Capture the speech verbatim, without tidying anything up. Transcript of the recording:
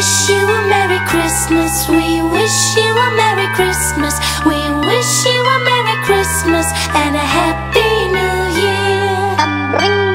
wish you a Merry Christmas. We wish you a Merry Christmas. We wish you a Merry Christmas and a Happy New Year.